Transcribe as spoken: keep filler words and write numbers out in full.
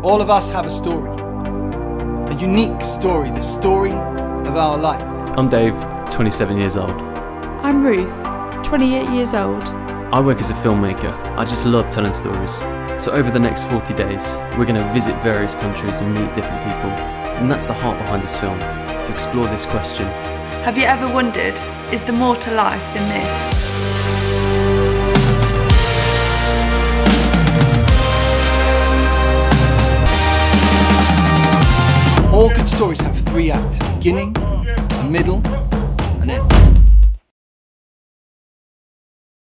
All of us have a story. A unique story, the story of our life. I'm Dave, twenty-seven years old. I'm Ruth, twenty-eight years old. I work as a filmmaker. I just love telling stories. So over the next forty days, we're going to visit various countries and meet different people. And that's the heart behind this film, to explore this question. Have you ever wondered, is there more to life than this? All good stories have three acts: a beginning, a middle, and end.